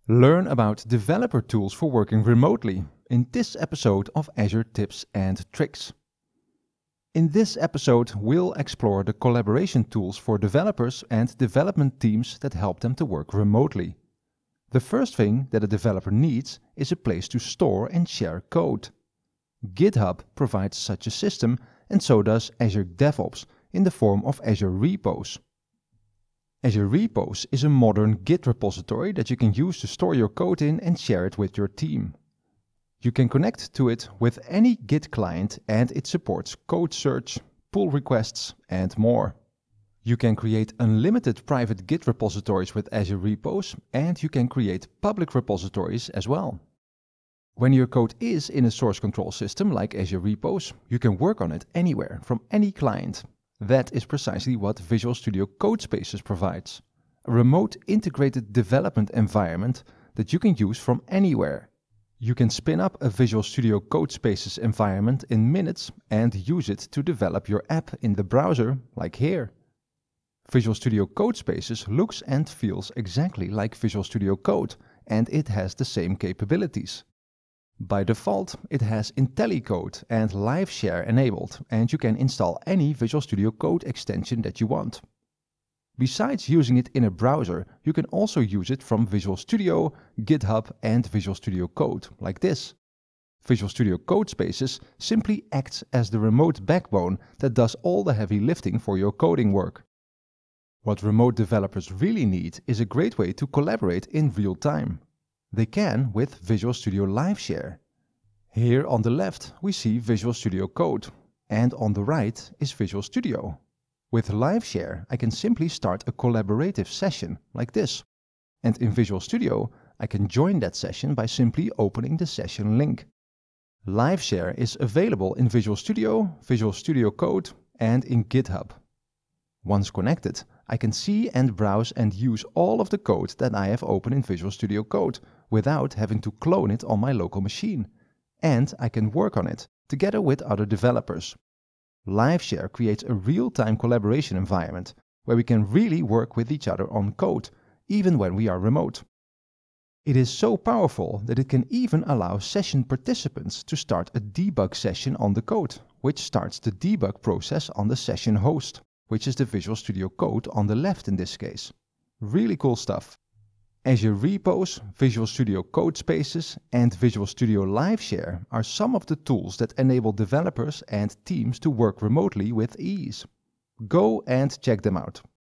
Learn about developer tools for working remotely in this episode of Azure Tips and Tricks. In this episode, we'll explore the collaboration tools for developers and development teams that help them to work remotely. The first thing that a developer needs is a place to store and share code. GitHub provides such a system, and so does Azure DevOps in the form of Azure repos. Azure Repos is a modern Git repository that you can use to store your code in and share it with your team. You can connect to it with any Git client, and it supports code search, pull requests, and more. You can create unlimited private Git repositories with Azure Repos, and you can create public repositories as well. When your code is in a source control system like Azure Repos, you can work on it anywhere from any client. That is precisely what Visual Studio Codespaces provides, a remote integrated development environment that you can use from anywhere. You can spin up a Visual Studio Codespaces environment in minutes and use it to develop your app in the browser, like here. Visual Studio Codespaces looks and feels exactly like Visual Studio Code, and it has the same capabilities. By default, it has IntelliCode and LiveShare enabled, and you can install any Visual Studio Code extension that you want. Besides using it in a browser, you can also use it from Visual Studio, GitHub, and Visual Studio Code, like this. Visual Studio Codespaces simply acts as the remote backbone that does all the heavy lifting for your coding work. What remote developers really need is a great way to collaborate in real time. They can with Visual Studio LiveShare. Here on the left we see Visual Studio Code, and on the right is Visual Studio. With LiveShare I can simply start a collaborative session like this, and in Visual Studio I can join that session by simply opening the session link. LiveShare is available in Visual Studio Code, and in GitHub. Once connected, I can see and browse and use all of the code that I have open in Visual Studio Code without having to clone it on my local machine. And I can work on it together with other developers. LiveShare creates a real-time collaboration environment where we can really work with each other on code, even when we are remote. It is so powerful that it can even allow session participants to start a debug session on the code, which starts the debug process on the session host, which is the Visual Studio Code on the left in this case. Really cool stuff. Azure Repos, Visual Studio Codespaces, and Visual Studio LiveShare are some of the tools that enable developers and teams to work remotely with ease. Go and check them out.